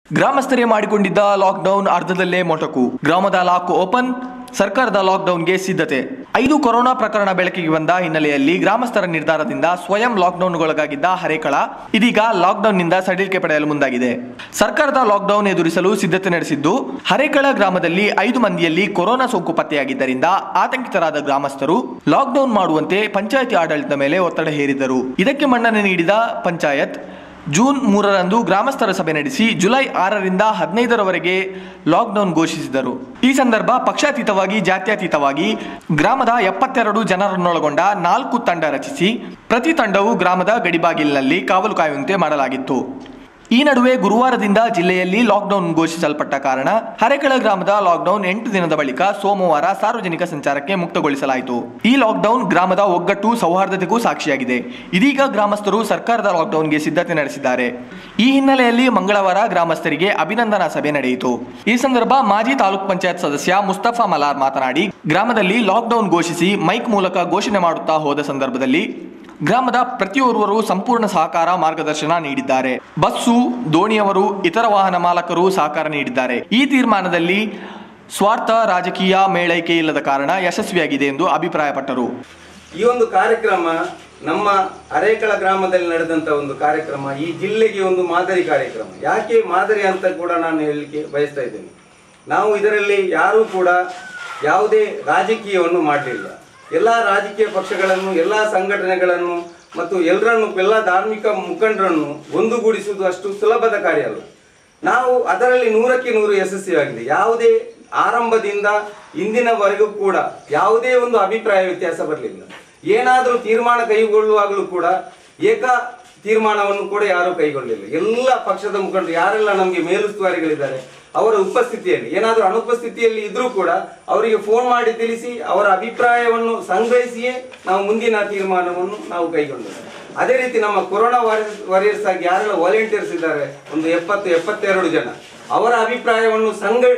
ಗ್ರಾಮಸ್ಥರೇ ಮಾಡಿಕೊಂಡಿದ್ದ ಲಾಕ್ಡೌನ್ ಅರ್ಧದಲ್ಲೇ ಮೊಟಕು. ಗ್ರಾಮದ lock open, ಸರ್ಕಾರದ ಲಾಕ್ಡೌನ್ಗೆ ಸಿದ್ಧತೆ. 5 ಕೊರೋನಾ ಪ್ರಕರಣ ಬೆಳಕಿಗೆ ಬಂದ ಹಿನ್ನೆಲೆಯಲ್ಲಿ ಗ್ರಾಮಸ್ಥರ ನಿರ್ಧಾರದಿಂದ ಸ್ವಯಂ ಲಾಕ್ಡೌನ್ಗೊಳಗಾಗಿದ್ದ ಹರೇಕಳ ಇದೀಗ ಲಾಕ್ಡೌನ್ನಿಂದ ಸಡಿಲಿಕೆ ಪಡೆಯಲು ಮುಂದಾಗಿದೆ. ಸರ್ಕಾರದ ಲಾಕ್ಡೌನ್ ಎದುರಿಸಲು ಸಿದ್ಧತೆ ನಡೆಸಿದ್ದು, ಹರೇಕಳ ಗ್ರಾಮದಲ್ಲಿ 5 ಮಂದಿಯಲ್ಲಿ ಕೊರೋನಾ ಸೋಂಕು ಪತ್ತೆಯಾಗಿದ್ದರಿಂದ ಆತಂಕಿತರಾದ ಗ್ರಾಮಸ್ಥರು ಲಾಕ್ಡೌನ್ ಮಾಡುವಂತೆ ಪಂಚಾಯತಿ ಆಡಳಿತದ ಮೇಲೆ ಒತ್ತಡ ಹೇರಿದ್ದರು. ಇದಕ್ಕೆ ಮನ್ನಣೆ ನೀಡಿದ ಪಂಚಾಯತ್ ಜೂನ್ 3ರಂದು ಗ್ರಾಮಸ್ಥರ ಸಭೆ ನಡೆಸಿ ಜುಲೈ 6ರಿಂದ 15ರವರೆಗೆ ಲಾಕ್ಡೌನ್ ಘೋಷಿಸಿದರು. ಈ ಸಂದರ್ಭ ಪಕ್ಷಾತೀತವಾಗಿ ಜಾತ್ಯತೀತವಾಗಿ ಗ್ರಾಮದ 72 ಜನರನ್ನೊಳಗೊಂಡ 4 ತಂಡ ರಚಿಸಿ ಪ್ರತಿ ತಂಡವು ಗ್ರಾಮದ ಗಡಿಬಾಗಿಲಿನಲ್ಲಿ ಕಾವಲು ಕಾಯುವಂತೆ ಮಾಡಲಾಗಿತ್ತು. ಈ ನಡುವೆ ಗುರುವಾರದಿಂದ ಜಿಲ್ಲೆಯಲ್ಲಿ ಲಾಕ್ಡೌನ್ ಘೋಷಿಸಲ್ಪಟ್ಟ ಕಾರಣ ಹರೇಕಳ ಗ್ರಾಮದ ಲಾಕ್ಡೌನ್ 8 ದಿನದ ಬಳಿಕ ಸೋಮವಾರ ಸಾರ್ವಜನಿಕ ಸಂಚಾರಕ್ಕೆ ಮುಕ್ತಗೊಳಿಸಲಾಯಿತು. ಈ ಲಾಕ್ಡೌನ್ ಗ್ರಾಮದ ಒಗ್ಗಟ್ಟು ಸೌಹಾರ್ದತೆಗೂ ಸಾಕ್ಷಿಯಾಗಿದೆ. ಇದೀಗ ಗ್ರಾಮಸ್ಥರು ಸರ್ಕಾರದ ಲಾಕ್ಡೌನ್ಗೆ ಸಿದ್ಧತೆ ನಡೆಸಿದ್ದಾರೆ. ಈ ಹಿನ್ನೆಲೆಯಲ್ಲಿ ಮಂಗಳವಾರ ಗ್ರಾಮಸ್ಥರಿಗೆ ಅಭಿನಂದನಾ ಸಭೆ ನಡೆಯಿತು. ಈ ಸಂದರ್ಭ ಮಾಜಿ ತಾಲೂಕ್ ಪಂಚಾಯತ್ ಸದಸ್ಯ ಮುಸ್ತಫಾ ಮಲಾರ್ ಮಾತನಾಡಿ, ಗ್ರಾಮದಲ್ಲಿ ಲಾಕ್ಡೌನ್ ಘೋಷಿಸಿ ಮೈಕ್ ಮೂಲಕ ಘೋಷಣೆ ಮಾಡುತ್ತಾ ಹೋದ ಸಂದರ್ಭದಲ್ಲಿ ಗ್ರಾಮದ ಪ್ರತಿಯೊರ್ವರು ಸಂಪೂರ್ಣ ಸಹಕಾರ ಮಾರ್ಗದರ್ಶನ ನೀಡಿದ್ದಾರೆ. ಬಸ್ಸು, ದೋಣಿಯವರು, ಇತರ ವಾಹನ ಮಾಲಕರು ಸಹಕಾರ ನೀಡಿದ್ದಾರೆ. ಈ ತೀರ್ಮಾನದಲ್ಲಿ ಸ್ವಾರ್ಥ ರಾಜಕೀಯ ಮೇಳೈಕೆ ಇಲ್ಲದ ಕಾರಣ ಯಶಸ್ವಿಯಾಗಿದೆ ಎಂದು ಅಭಿಪ್ರಾಯಪಟ್ಟರು. ಈ ಒಂದು ಕಾರ್ಯಕ್ರಮ ನಮ್ಮ ಹರೇಕಳ ಗ್ರಾಮದಲ್ಲಿ ನಡೆದಂತ ಒಂದು ಕಾರ್ಯಕ್ರಮ ಈ ಜಿಲ್ಲೆಗೆ ಒಂದು ಮಾದರಿ ಕಾರ್ಯಕ್ರಮ. ಯಾಕೆ ಮಾದರಿ ಅಂತ ಕೂಡ ನಾನು ಹೇಳಲಿಕ್ಕೆ ಬಯಸ್ತಾ ಇದ್ದೇನೆ. ನಾವು ಇದರಲ್ಲಿ ಯಾರೂ ಕೂಡ ಯಾವುದೇ ರಾಜಕೀಯವನ್ನು ಮಾಡಲಿಲ್ಲ. ಎಲ್ಲ ರಾಜಕೀಯ ಪಕ್ಷಗಳನ್ನು, ಎಲ್ಲ ಸಂಘಟನೆಗಳನ್ನು ಮತ್ತು ಎಲ್ಲ ಧಾರ್ಮಿಕ ಮುಖಂಡರನ್ನು ಒಂದುಗೂಡಿಸುವುದು ಅಷ್ಟು ಸುಲಭದ ಕಾರ್ಯ ಅಲ್ಲ. ನಾವು ಅದರಲ್ಲಿ 100ಕ್ಕೆ 100 ಯಶಸ್ವಿಯಾಗಿದೆ. ಯಾವುದೇ ಆರಂಭದಿಂದ ಇಂದಿನವರೆಗೂ ಕೂಡ ಯಾವುದೇ ಒಂದು ಅಭಿಪ್ರಾಯ ವ್ಯತ್ಯಾಸ ಬರಲಿಲ್ಲ. ಏನಾದರೂ ತೀರ್ಮಾನ ಕೈಗೊಳ್ಳುವಾಗಲೂ ಕೂಡ ಏಕ ತೀರ್ಮಾನವನ್ನು ಕೂಡ ಯಾರೂ ಕೈಗೊಳ್ಳಲಿಲ್ಲ. ಎಲ್ಲ ಪಕ್ಷದ ಮುಖಂಡರು ಯಾರೆಲ್ಲ ನಮಗೆ ಮೇಲುಸ್ತುವಾರಿಗಳಿದ್ದಾರೆ ಅವರ ಉಪಸ್ಥಿತಿಯಲ್ಲಿ, ಏನಾದರೂ ಅನುಪಸ್ಥಿತಿಯಲ್ಲಿ ಇದ್ರೂ ಕೂಡ ಅವರಿಗೆ ಫೋನ್ ಮಾಡಿ ತಿಳಿಸಿ ಅವರ ಅಭಿಪ್ರಾಯವನ್ನು ಸಂಗ್ರಹಿಸಿಯೇ ನಾವು ಮುಂದಿನ ತೀರ್ಮಾನವನ್ನು ನಾವು ಕೈಗೊಂಡಿದ್ದೇವೆ. ಅದೇ ರೀತಿ ನಮ್ಮ ಕೊರೋನಾ ವಾರಿಯರ್ಸ್ ಆಗಿ ಯಾರೆಲ್ಲ ವಾಲಂಟಿಯರ್ಸ್ ಇದ್ದಾರೆ, ಒಂದು 70-72 ಜನ, ಅವರ ಅಭಿಪ್ರಾಯವನ್ನು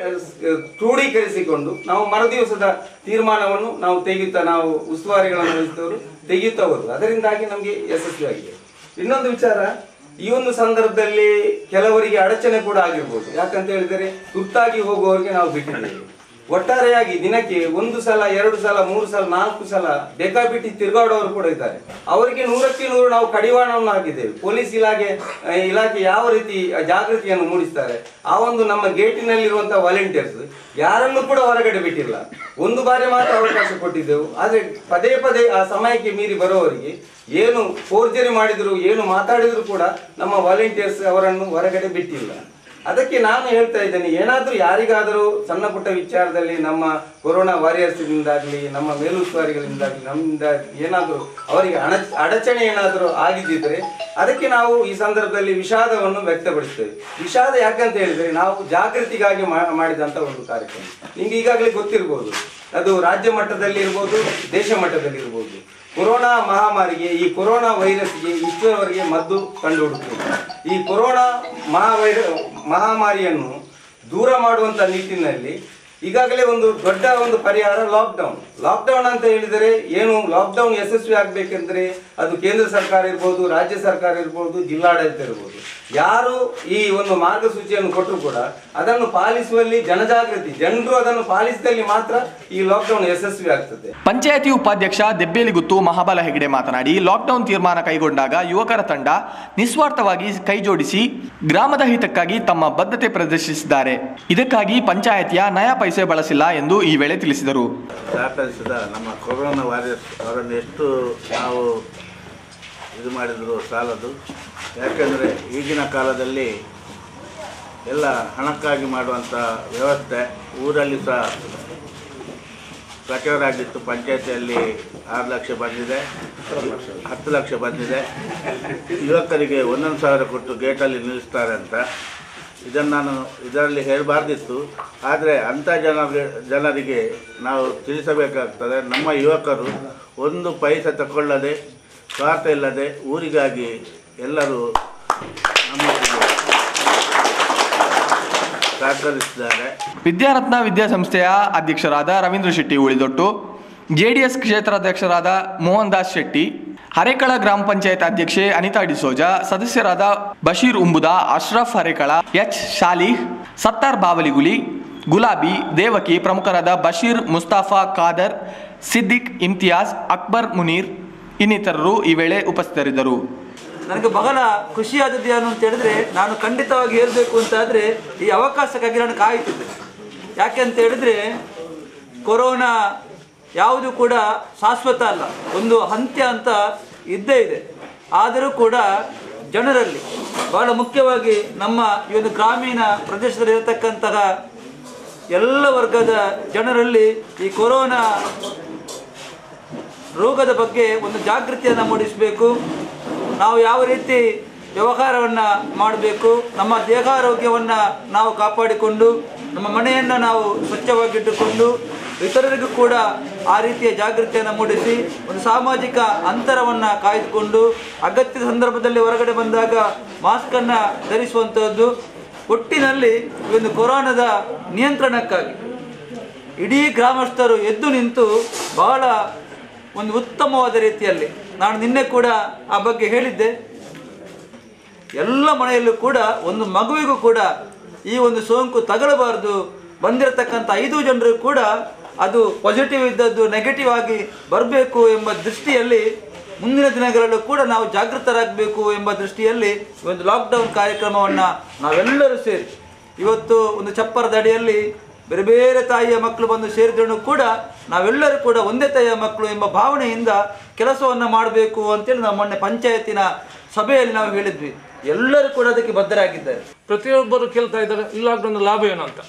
ಕ್ರೋಢೀಕರಿಸಿಕೊಂಡು ನಾವು ಮರುದಿವಸದ ತೀರ್ಮಾನವನ್ನು ನಾವು ಉಸ್ತುವಾರಿಗಳನ್ನು ವಹಿಸಿದವರು ತೆಗೆಯುತ್ತಾ ಹೋದ್ರು. ಅದರಿಂದಾಗಿ ನಮಗೆ ಯಶಸ್ವಿಯಾಗಿದೆ. ಇನ್ನೊಂದು ವಿಚಾರ, ಈ ಒಂದು ಸಂದರ್ಭದಲ್ಲಿ ಕೆಲವರಿಗೆ ಅಡಚಣೆ ಕೂಡ ಆಗಿರ್ಬೋದು. ಯಾಕಂತ ಹೇಳಿದರೆ ತುರ್ತಾಗಿ ಹೋಗುವವರಿಗೆ ನಾವು ಬಿಟ್ಟಿದ್ದೇವೆ. ಒಟ್ಟಾರೆಯಾಗಿ ದಿನಕ್ಕೆ 1 ಸಲ 2 ಸಲ 3 ಸಲ 4 ಸಲ ಬೇಕಾಬಿಟ್ಟಿ ತಿರುಗಾಡೋರು ಕೂಡ ಇದ್ದಾರೆ. ಅವರಿಗೆ 100ಕ್ಕೆ 100 ನಾವು ಕಡಿವಾಣವನ್ನು ಹಾಕಿದ್ದೇವೆ. ಪೊಲೀಸ್ ಇಲಾಖೆ ಯಾವ ರೀತಿ ಜಾಗೃತಿಯನ್ನು ಮೂಡಿಸ್ತಾರೆ, ಆ ಒಂದು ನಮ್ಮ ಗೇಟಿನಲ್ಲಿರುವಂತಹ ವಾಲಂಟಿಯರ್ಸ್ ಯಾರನ್ನು ಕೂಡ ಹೊರಗಡೆ ಬಿಟ್ಟಿಲ್ಲ. ಒಂದು ಬಾರಿ ಮಾತ್ರ ಅವಕಾಶ ಕೊಟ್ಟಿದ್ದೆವು. ಆದರೆ ಪದೇ ಪದೇ ಆ ಸಮಯಕ್ಕೆ ಮೀರಿ ಬರೋವರಿಗೆ ಏನು ಫೋರ್ಜರಿ ಮಾಡಿದ್ರು, ಏನು ಮಾತಾಡಿದ್ರು ಕೂಡ ನಮ್ಮ ವಾಲಂಟಿಯರ್ಸ್ ಅವರನ್ನು ಹೊರಗಡೆ ಬಿಟ್ಟಿಲ್ಲ. ಅದಕ್ಕೆ ನಾನು ಹೇಳ್ತಾ ಇದ್ದೇನೆ, ಏನಾದರೂ ಯಾರಿಗಾದರೂ ಸಣ್ಣ ಪುಟ್ಟ ವಿಚಾರದಲ್ಲಿ ನಮ್ಮ ಕೊರೋನಾ ವಾರಿಯರ್ಸ್ನಿಂದಾಗಲಿ, ನಮ್ಮ ಮೇಲುಸ್ತುವಾರಿಗಳಿಂದಾಗಲಿ, ನಮ್ಮಿಂದ ಏನಾದರೂ ಅವರಿಗೆ ಅಡಚಣೆ ಏನಾದರೂ ಆಗಿದ್ದಿದ್ರೆ ಅದಕ್ಕೆ ನಾವು ಈ ಸಂದರ್ಭದಲ್ಲಿ ವಿಷಾದವನ್ನು ವ್ಯಕ್ತಪಡಿಸ್ತೇವೆ. ವಿಷಾದ ಯಾಕಂತ ಹೇಳಿದರೆ ನಾವು ಜಾಗೃತಿಗಾಗಿ ಮಾಡಿದಂಥ ಒಂದು ಕಾರ್ಯಕ್ರಮ. ನಿಮ್ಗೆ ಈಗಾಗಲೇ ಗೊತ್ತಿರ್ಬೋದು, ಅದು ರಾಜ್ಯ ಮಟ್ಟದಲ್ಲಿ ಇರ್ಬೋದು, ದೇಶ ಮಟ್ಟದಲ್ಲಿ ಇರ್ಬೋದು. ಕೊರೋನಾ ಮಹಾಮಾರಿಗೆ, ಈ ಕೊರೋನಾ ವೈರಸ್ಗೆ ಇಷ್ಟರವರೆಗೆ ಮದ್ದು ಕಂಡುಹುಡುಕುವುದು. ಈ ಕೊರೋನಾ ಮಹಾಮಾರಿಯನ್ನು ದೂರ ಮಾಡುವಂಥ ನಿಟ್ಟಿನಲ್ಲಿ ಈಗಾಗಲೇ ಒಂದು ದೊಡ್ಡ ಒಂದು ಪರಿಹಾರ ಲಾಕ್ಡೌನ್ ಅಂತ ಹೇಳಿದರೆ ಏನು, ಲಾಕ್ಡೌನ್ ಯಶಸ್ವಿ ಆಗಬೇಕೆಂದ್ರೆ ಅದು ಕೇಂದ್ರ ಸರ್ಕಾರ ಇರ್ಬೋದು, ರಾಜ್ಯ ಸರ್ಕಾರ ಇರ್ಬೋದು, ಜಿಲ್ಲಾಡಳಿತ ಇರ್ಬೋದು, ಯಾರು ಈ ಒಂದು ಮಾರ್ಗಸೂಚಿಯನ್ನು ಕೊಟ್ಟರು ಕೂಡ ಅದನ್ನು ಪಾಲಿಸುವಲ್ಲಿ ಜನರು ಅದನ್ನು ಪಾಲಿಸಿದಲ್ಲಿ ಮಾತ್ರ ಈ ಲಾಕ್ಡೌನ್ ಯಶಸ್ವಿ ಆಗ್ತದೆ. ಪಂಚಾಯತಿ ಉಪಾಧ್ಯಕ್ಷ ದೆಬ್ಬೇಲಿಗುತ್ತು ಮಹಾಬಲ ಹೆಗಡೆ ಮಾತನಾಡಿ, ಲಾಕ್ಡೌನ್ ತೀರ್ಮಾನ ಕೈಗೊಂಡಾಗ ಯುವಕರ ತಂಡ ನಿಸ್ವಾರ್ಥವಾಗಿ ಕೈಜೋಡಿಸಿ ಗ್ರಾಮದ ಹಿತಕ್ಕಾಗಿ ತಮ್ಮ ಬದ್ಧತೆ ಪ್ರದರ್ಶಿಸಿದ್ದಾರೆ. ಇದಕ್ಕಾಗಿ ಪಂಚಾಯತಿಯ ನಯಾ ಪೈಸೆ ಬಳಸಿಲ್ಲ ಎಂದು ಈ ವೇಳೆ ತಿಳಿಸಿದರು. ಸಹಕರಿಸಿದ ನಮ್ಮ ಕೊರೋನಾ ವಾರಿಯರ್ಸ್ ಅವರನ್ನು ಎಷ್ಟು ನಾವು ಇದು ಮಾಡಿದರೂ ಸಾಲದು. ಯಾಕೆಂದರೆ ಈಗಿನ ಕಾಲದಲ್ಲಿ ಎಲ್ಲ ಹಣಕ್ಕಾಗಿ ಮಾಡುವಂಥ ವ್ಯವಸ್ಥೆ ಊರಲ್ಲಿ ಸಹ ಪ್ರಚಾರ ಆಗಿತ್ತು. ಪಂಚಾಯತಿಯಲ್ಲಿ 6 ಲಕ್ಷ ಬಂದಿದೆ, 10 ಲಕ್ಷ ಬಂದಿದೆ. ಯುವಕರಿಗೆ 1,000 ಕೊಟ್ಟು ಗೇಟಲ್ಲಿ ನಿಲ್ಲಿಸ್ತಾರೆ ಅಂತ ಇದನ್ನು ನಾನು ಇದರಲ್ಲಿ ಹೇಳಬಾರ್ದಿತ್ತು. ಆದರೆ ಅಂಥ ಜನರಿಗೆ ನಾವು ತಿಳಿಸಬೇಕಾಗ್ತದೆ, ನಮ್ಮ ಯುವಕರು 1 ಪೈಸೆ ತಗೊಳ್ಳದೆ, ಸ್ವಾರ್ಥ ಇಲ್ಲದೆ ಊರಿಗಾಗಿ ಎಲ್ಲರೂ ನಮ್ಮೊಟ್ಟಿಗೆ ಸಹಕರಿಸಿದ್ದಾರೆ. ವಿದ್ಯಾರತ್ನ ವಿದ್ಯಾಸಂಸ್ಥೆಯ ಅಧ್ಯಕ್ಷರಾದ ರವೀಂದ್ರ ಶೆಟ್ಟಿ ಉಳಿದೊಟ್ಟು, ಜೆಡಿಎಸ್ ಕ್ಷೇತ್ರಾಧ್ಯಕ್ಷರಾದ ಮೋಹನ್ ದಾಸ್ ಶೆಟ್ಟಿ, ಹರೇಕಳ ಗ್ರಾಮ ಪಂಚಾಯತ್ ಅಧ್ಯಕ್ಷೆ ಅನಿತಾ ಡಿಸೋಜಾ, ಸದಸ್ಯರಾದ ಬಶೀರ್ ಉಂಬುದಾ, ಅಶ್ರಫ್ ಹರೇಕಳ, ಎಚ್ ಶಾಲಿಹ್, ಸತ್ತಾರ್ ಬಾವಲಿಗುಲಿ, ಗುಲಾಬಿ, ದೇವಕಿ, ಪ್ರಮುಖರಾದ ಬಶೀರ್, ಮುಸ್ತಾಫಾ, ಖಾದರ್, ಸಿದ್ದಿಕ್, ಇಮ್ತಿಯಾಜ್, ಅಕ್ಬರ್, ಮುನೀರ್ ಇನ್ನಿತರರು ಈ ವೇಳೆ ಉಪಸ್ಥಿತರಿದ್ದರು. ನನಗೆ ಬಹಳ ಖುಷಿಯಾದದ್ದು ಏನು ಅಂತ ಹೇಳಿದ್ರೆ, ನಾನು ಖಂಡಿತವಾಗಿ ಹೇಳಬೇಕು ಅಂತಾದರೆ ಈ ಅವಕಾಶಕ್ಕಾಗಿ ನಾನು ಕಾಯುತ್ತಿದ್ದೆ. ಯಾಕೆ ಅಂತ ಹೇಳಿದ್ರೆ, ಕೊರೋನಾ ಯಾವುದು ಕೂಡ ಶಾಶ್ವತ ಅಲ್ಲ, ಒಂದು ಅಂತ್ಯ ಅಂತ ಇದ್ದೇ ಇದೆ. ಆದರೂ ಕೂಡ ಜನರಲ್ಲಿ ಬಹಳ ಮುಖ್ಯವಾಗಿ ನಮ್ಮ ಈ ಒಂದು ಗ್ರಾಮೀಣ ಪ್ರದೇಶದಲ್ಲಿ ಇರತಕ್ಕಂತಹ ಎಲ್ಲ ವರ್ಗದ ಜನರಲ್ಲಿ ಈ ಕೊರೋನಾ ರೋಗದ ಬಗ್ಗೆ ಒಂದು ಜಾಗೃತಿಯನ್ನು ಮೂಡಿಸಬೇಕು. ನಾವು ಯಾವ ರೀತಿ ವ್ಯವಹಾರವನ್ನು ಮಾಡಬೇಕು, ನಮ್ಮ ದೇಹಾರೋಗ್ಯವನ್ನು ನಾವು ಕಾಪಾಡಿಕೊಂಡು ನಮ್ಮ ಮನೆಯನ್ನು ನಾವು ಸ್ವಚ್ಛವಾಗಿಟ್ಟುಕೊಂಡು ಇತರರಿಗೂ ಕೂಡ ಆ ರೀತಿಯ ಜಾಗೃತಿಯನ್ನು ಮೂಡಿಸಿ ಒಂದು ಸಾಮಾಜಿಕ ಅಂತರವನ್ನು ಕಾಯ್ದುಕೊಂಡು ಅಗತ್ಯದ ಸಂದರ್ಭದಲ್ಲಿ ಹೊರಗಡೆ ಬಂದಾಗ ಮಾಸ್ಕನ್ನು ಧರಿಸುವಂಥದ್ದು. ಒಟ್ಟಿನಲ್ಲಿ ಒಂದು ಕೊರೋನಾದ ನಿಯಂತ್ರಣಕ್ಕಾಗಿ ಇಡೀ ಗ್ರಾಮಸ್ಥರು ಎದ್ದು ನಿಂತು ಬಹಳ ಒಂದು ಉತ್ತಮವಾದ ರೀತಿಯಲ್ಲಿ, ನಾನು ನಿನ್ನೆ ಕೂಡ ಆ ಬಗ್ಗೆ ಹೇಳಿದ್ದೆ, ಎಲ್ಲ ಮನೆಯಲ್ಲೂ ಕೂಡ ಒಂದು ಮಗುವಿಗೂ ಕೂಡ ಈ ಒಂದು ಸೋಂಕು ತಗಲಬಾರದು, ಬಂದಿರತಕ್ಕಂಥ 5 ಜನರು ಕೂಡ ಅದು ಪಾಸಿಟಿವ್ ಇದ್ದದ್ದು ನೆಗೆಟಿವ್ ಆಗಿ ಬರಬೇಕು ಎಂಬ ದೃಷ್ಟಿಯಲ್ಲಿ ಮುಂದಿನ ದಿನಗಳಲ್ಲೂ ಕೂಡ ನಾವು ಜಾಗೃತರಾಗಬೇಕು ಎಂಬ ದೃಷ್ಟಿಯಲ್ಲಿ ಒಂದು ಲಾಕ್ಡೌನ್ ಕಾರ್ಯಕ್ರಮವನ್ನು ನಾವೆಲ್ಲರೂ ಸೇರಿ ಇವತ್ತು ಒಂದು ಚಪ್ಪರದ ಅಡಿಯಲ್ಲಿ ಬೇರೆ ಬೇರೆ ತಾಯಿಯ ಮಕ್ಕಳು ಬಂದು ಸೇರಿದ್ರು ಕೂಡ ನಾವೆಲ್ಲರೂ ಕೂಡ ಒಂದೇ ತಾಯಿಯ ಮಕ್ಕಳು ಎಂಬ ಭಾವನೆಯಿಂದ ಕೆಲಸವನ್ನು ಮಾಡಬೇಕು ಅಂತೇಳಿ ನಾವು ಮೊನ್ನೆ ಪಂಚಾಯತಿನ ಸಭೆಯಲ್ಲಿ ನಾವು ಹೇಳಿದ್ವಿ. ಎಲ್ಲರೂ ಕೂಡ ಅದಕ್ಕೆ ಬದ್ಧರಾಗಿದ್ದಾರೆ. ಪ್ರತಿಯೊಬ್ಬರು ಕೇಳ್ತಾ ಇದ್ದಾರೆ ಈ ಲಾಕ್ಡೌನ್ ಲಾಭ ಏನು ಅಂತ.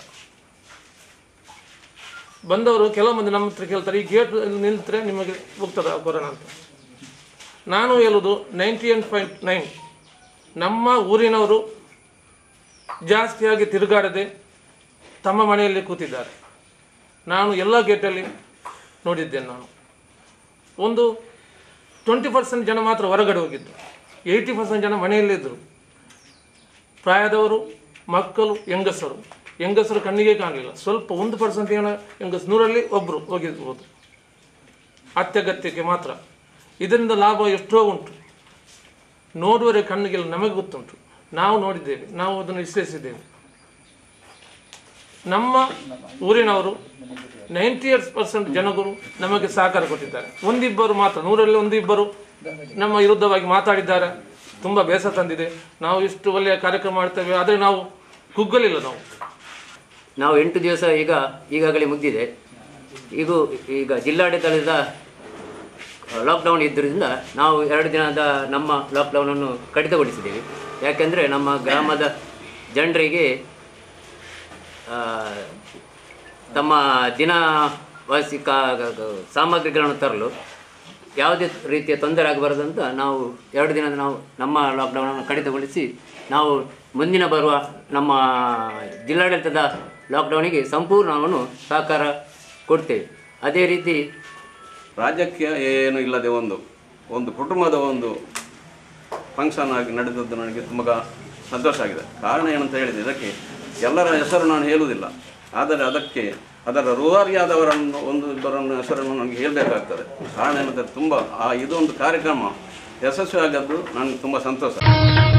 ಬಂದವರು ಕೆಲವು ಮಂದಿ ನಮ್ಮ ಹತ್ರ ಕೇಳ್ತಾರೆ, ಈ ಗೇಟ್ ನಿಲ್ತರೆ ನಿಮಗೆ ಹೋಗ್ತದ ಕೊರೋನಾ ಅಂತ. ನಾನು ಹೇಳೋದು 98.9 ನಮ್ಮ ಊರಿನವರು ಜಾಸ್ತಿಯಾಗಿ ತಿರುಗಾಡದೆ ತಮ್ಮ ಮನೆಯಲ್ಲಿ ಕೂತಿದ್ದಾರೆ. ನಾನು ಎಲ್ಲ ಗೇಟಲ್ಲಿ ನೋಡಿದ್ದೇನೆ. ನಾನು ಒಂದು 20% ಜನ ಮಾತ್ರ ಹೊರಗಡೆ ಹೋಗಿದ್ದು, 80% ಜನ ಮನೆಯಲ್ಲಿದ್ದರು. ಪ್ರಾಯದವರು, ಮಕ್ಕಳು, ಹೆಂಗಸರು ಕಣ್ಣಿಗೆ ಕಾಣಲಿಲ್ಲ. ಸ್ವಲ್ಪ 1% ಏನೋ ಹೆಂಗಸರು 100ರಲ್ಲಿ ಒಬ್ಬರು ಹೋಗಿರ್ಬೋದು, ಅತ್ಯಗತ್ಯಕ್ಕೆ ಮಾತ್ರ. ಇದರಿಂದ ಲಾಭ ಎಷ್ಟೋ ಉಂಟು, ನೋಡುವರೆ ಕಣ್ಣಿಗೆಲ್ಲ ನಮಗೆ ಗೊತ್ತುಂಟು, ನಾವು ನೋಡಿದ್ದೇವೆ, ನಾವು ಅದನ್ನು ವಿಶ್ಲೇಷಿಸಿದ್ದೇವೆ. ನಮ್ಮ ಊರಿನವರು 98% ಜನಗಳು ನಮಗೆ ಸಹಕಾರ ಕೊಟ್ಟಿದ್ದಾರೆ. ಒಂದಿಬ್ಬರು ಮಾತ್ರ, 100ರಲ್ಲಿ 1-2 ನಮ್ಮ ವಿರುದ್ಧವಾಗಿ ಮಾತಾಡಿದ್ದಾರೆ. ತುಂಬ ಬೇಸರ ತಂದಿದೆ. ನಾವು ಇಷ್ಟು ಒಳ್ಳೆಯ ಕಾರ್ಯಕ್ರಮ ಮಾಡ್ತೇವೆ, ಆದರೆ ನಾವು ಕುಗ್ಗಲಿಲ್ಲ. ನಾವು 8 ದಿವಸ ಈಗಾಗಲೇ ಮುಗಿದಿದೆ. ಈಗ ಜಿಲ್ಲಾಡಳಿತದ ಲಾಕ್ಡೌನ್ ಇದ್ದರಿಂದ ನಾವು 2 ದಿನದ ನಮ್ಮ ಲಾಕ್ಡೌನನ್ನು ಕಡಿತಗೊಳಿಸಿದ್ದೇವೆ. ಯಾಕೆಂದರೆ ನಮ್ಮ ಗ್ರಾಮದ ಜನರಿಗೆ ತಮ್ಮ ದಿನವಾಸಿ ಸಾಮಗ್ರಿಗಳನ್ನು ತರಲು ಯಾವುದೇ ರೀತಿಯ ತೊಂದರೆ ಆಗಬಾರ್ದಂತ ನಾವು 2 ದಿನದ ನಾವು ನಮ್ಮ ಲಾಕ್ಡೌನನ್ನು ಕಡಿತಗೊಳಿಸಿ ನಾವು ಮುಂದಿನ ಬರುವ ನಮ್ಮ ಜಿಲ್ಲಾಡಳಿತದ ಲಾಕ್ಡೌನಿಗೆ ಸಂಪೂರ್ಣವನ್ನು ಸಹಕಾರ ಕೊಡ್ತೇವೆ. ಅದೇ ರೀತಿ ರಾಜ್ಯಕ್ಕೆ ಏನು ಇಲ್ಲದೆ ಒಂದು ಕುಟುಂಬದ ಒಂದು ಫಂಕ್ಷನ್ ಆಗಿ ನಡೆದದ್ದು ನನಗೆ ತುಂಬ ಸಂತೋಷ ಆಗಿದೆ. ಕಾರಣ ಏನಂತ ಹೇಳಿದರೆ, ಇದಕ್ಕೆ ಎಲ್ಲರ ಹೆಸರು ನಾನು ಹೇಳುವುದಿಲ್ಲ, ಆದರೆ ಅದರ ರೂವಾರಿಯಾದವರನ್ನು ಇಬ್ಬರನ್ನು ಹೆಸರನ್ನು ನನಗೆ ಹೇಳಬೇಕಾಗ್ತದೆ. ಕಾರಣ ಏನಂದರೆ, ತುಂಬ ಇದೊಂದು ಕಾರ್ಯಕ್ರಮ ಯಶಸ್ವಿ ಆಗದ್ದು ನನಗೆ ತುಂಬ ಸಂತೋಷ.